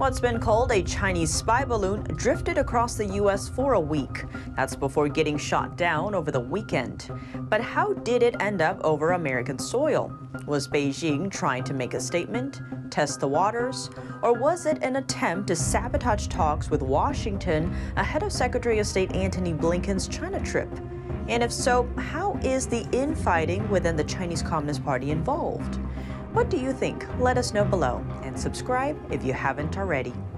What's been called a Chinese spy balloon drifted across the U.S. for a week. That's before getting shot down over the weekend. But how did it end up over American soil? Was Beijing trying to make a statement, test the waters, or was it an attempt to sabotage talks with Washington ahead of Secretary of State Antony Blinken's China trip? And if so, how is the infighting within the Chinese Communist Party involved? What do you think? Let us know below and subscribe if you haven't already.